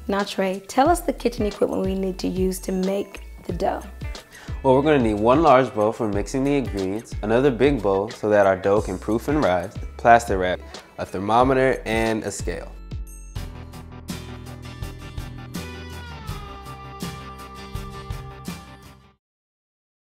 Now Trey, tell us the kitchen equipment we need to use to make the dough. Well, we're going to need one large bowl for mixing the ingredients, another big bowl so that our dough can proof and rise, plastic wrap, a thermometer, and a scale.